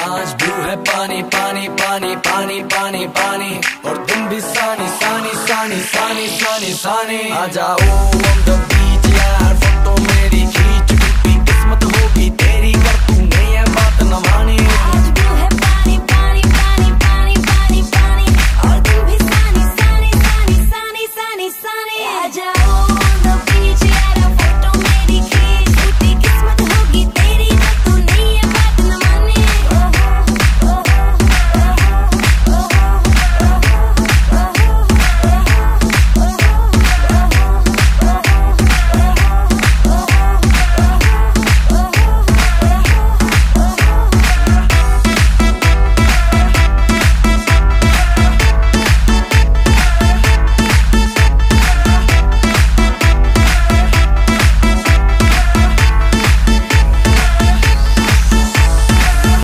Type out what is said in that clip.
आज ब्लू है पानी पानी पानी पानी पानी पानी, और तुम भी सानी सानी सानी सानी सानी सानी। आ जाओ on the beach यार, फोटो मेरी खींच, किस्मत होगी तेरी, कर तूने ये बात न मान।